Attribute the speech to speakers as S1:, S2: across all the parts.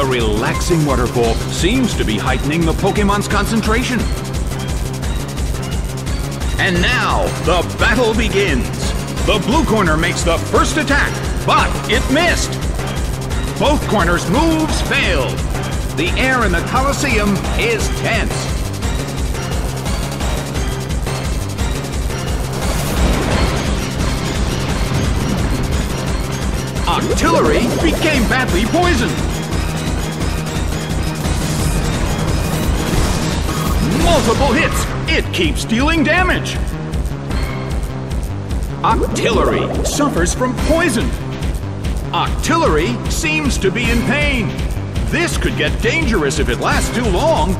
S1: The relaxing waterfall seems to be heightening the Pokémon's concentration. And now, the battle begins. The blue corner makes the first attack, but it missed. Both corners' moves failed. The air in the Colosseum is tense. Octillery became badly poisoned. Multiple hits. It keeps dealing damage. Octillery suffers from poison. Octillery seems to be in pain. This could get dangerous if it lasts too long.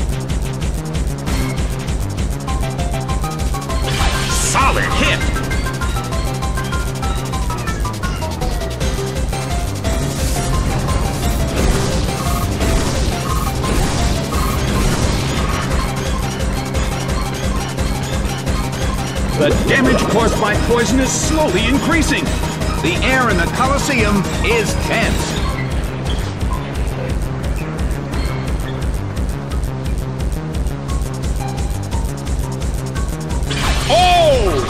S1: Solid hit. The damage caused by poison is slowly increasing. The air in the Colosseum is tense. Oh!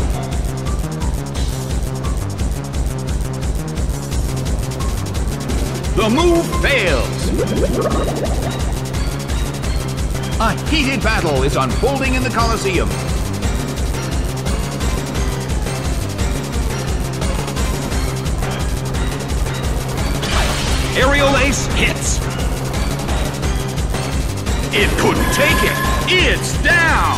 S1: The move fails. A heated battle is unfolding in the Colosseum. Aerial Ace hits. It couldn't take it. It's down.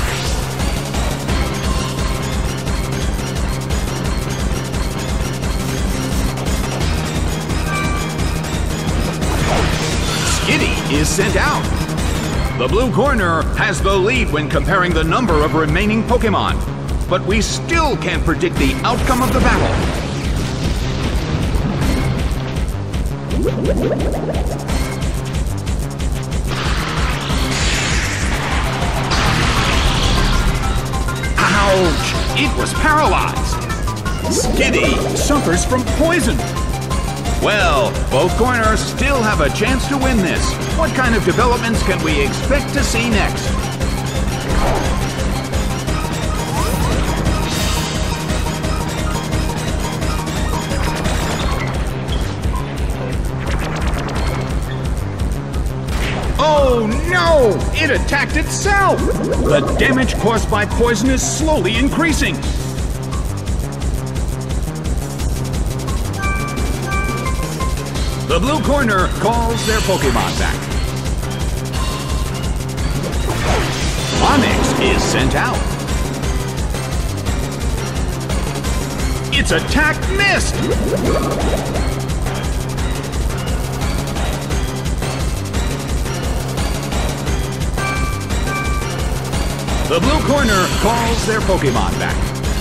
S1: Skitty is sent out. The blue corner has the lead when comparing the number of remaining Pokémon, but we still can't predict the outcome of the battle. Ouch! It was paralyzed. Skitty suffers from poison. Well, both corners still have a chance to win this. What kind of developments can we expect to see next? Oh no! It attacked itself! The damage caused by poison is slowly increasing. The blue corner calls their Pokémon back. Onix is sent out. Its attack missed! The blue corner calls their Pokémon back.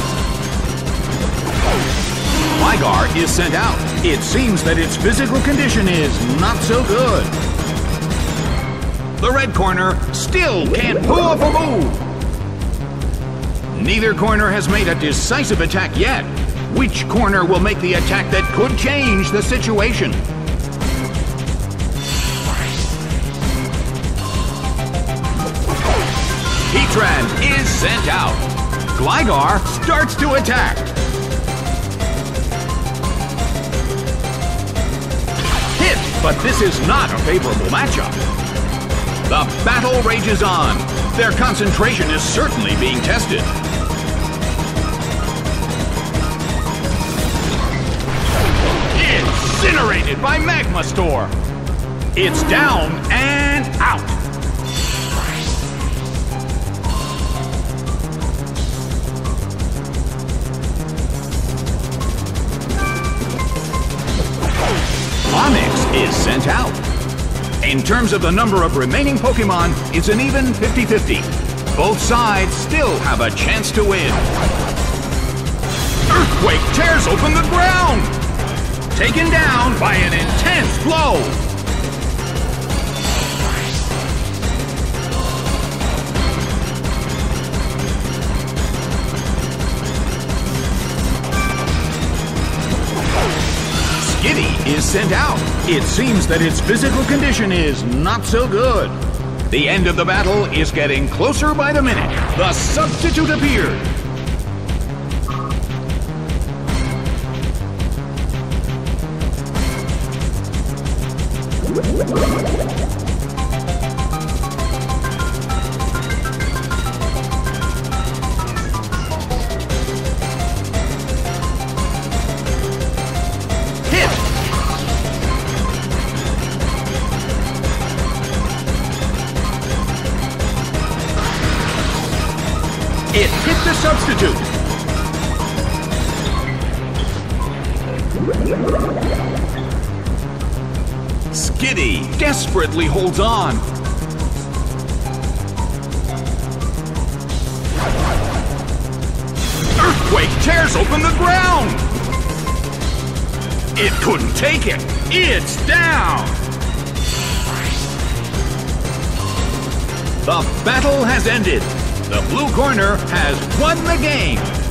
S1: Gligar is sent out. It seems that its physical condition is not so good. The red corner still can't pull off a move. Neither corner has made a decisive attack yet. Which corner will make the attack that could change the situation? Heatran is sent out. Gligar starts to attack. Hit, but this is not a favorable matchup. The battle rages on. Their concentration is certainly being tested. Incinerated by Magma Store. It's down and out. Onix is sent out. In terms of the number of remaining Pokémon, it's an even 50-50. Both sides still have a chance to win. Earthquake tears open the ground! Taken down by an intense blow! Skitty is sent out. It seems that its physical condition is not so good. The end of the battle is getting closer by the minute. The substitute appeared. It hit the substitute. Skitty desperately holds on. Earthquake tears open the ground. It couldn't take it. It's down. The battle has ended. The blue corner has won the game.